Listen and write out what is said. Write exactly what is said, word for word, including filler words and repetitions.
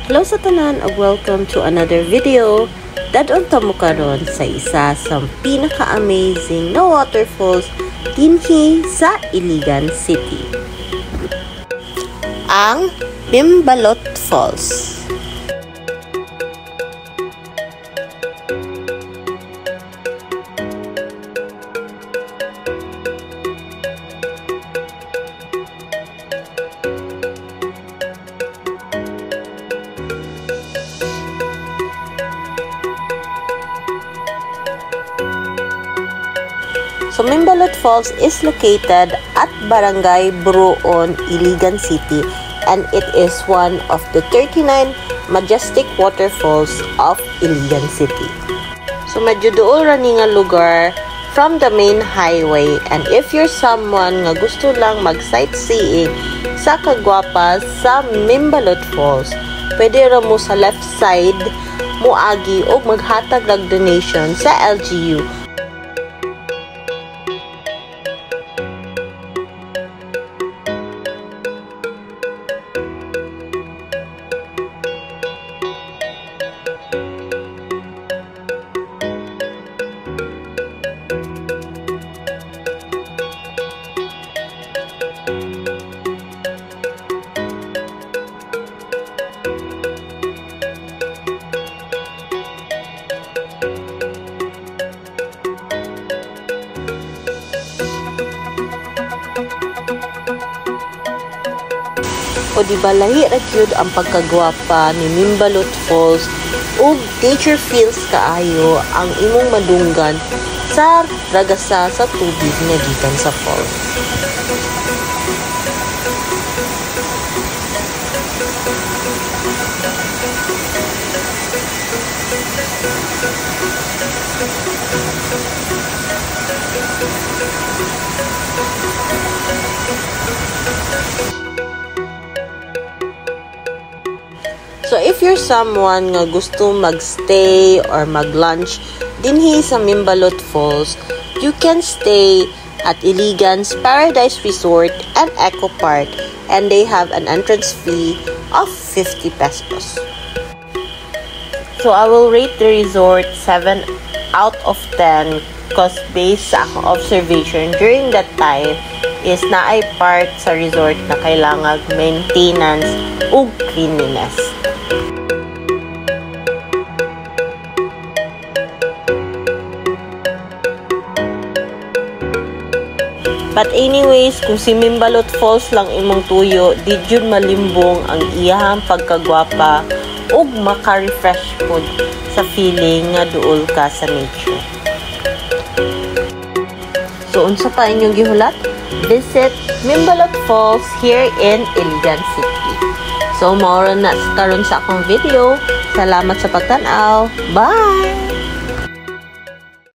Hello sa tanan ug welcome to another video. Dadon ta mo karon sa isa sa pinaka-amazing na waterfalls dinhi sa Iligan City. Ang Mimbalot Falls. So, Mimbalot Falls is located at Barangay Buruon, Iligan City, and it is one of the thirty-nine majestic waterfalls of Iligan City. So, medyo dool ra ni nga lugar from the main highway, and if you're someone nga gusto lang mag-sightseeing sa kagwapa sa Mimbalot Falls, pwede ra mo sa left side muagi o maghatag ng donation sa L G U. O di ba lahi ra gyud ang pagkagwapa ni Mimbalot Falls ug nature feels kaayo ang imong madunggan sa ragasa sa tubig nga gikan sa falls. So, if you're someone nga gusto magstay or mag-lunch dinhi sa Mimbalot Falls, you can stay at Iligan's Paradise Resort and Eco Park, and they have an entrance fee of fifty pesos. So, I will rate the resort seven out of ten because based sa akong observation during that time is naay part sa resort na kailangan maintenance ug cleanliness. But anyways, kung si Mimbalot Falls lang imong tuyo, di jud malimbong ang iyahang pagkagwapa ug maka-refresh pod sa feeling nga duol ka sa nature. So, unsa pa inyong gihulat? Visit Mimbalot Falls here in Iligan City. So, maura na karon sa akong video. Salamat sa pagtan-aw. Bye!